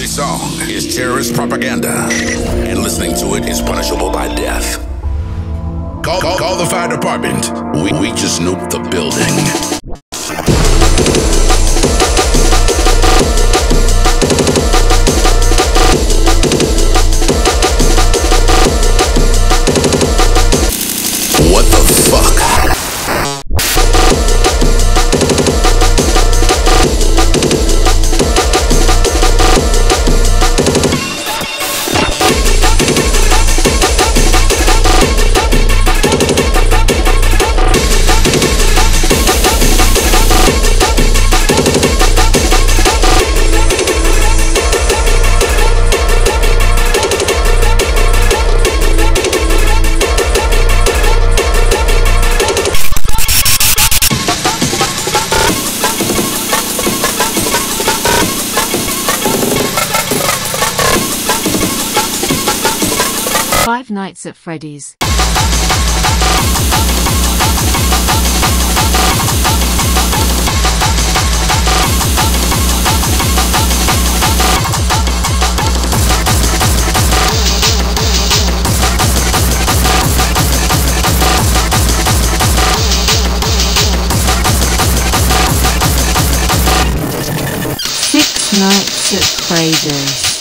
This song is terrorist propaganda, and listening to it is punishable by death. Call the fire department. We just nuked the building. What the fuck? Five Nights at Freddy's. Six Nights at Freddy's.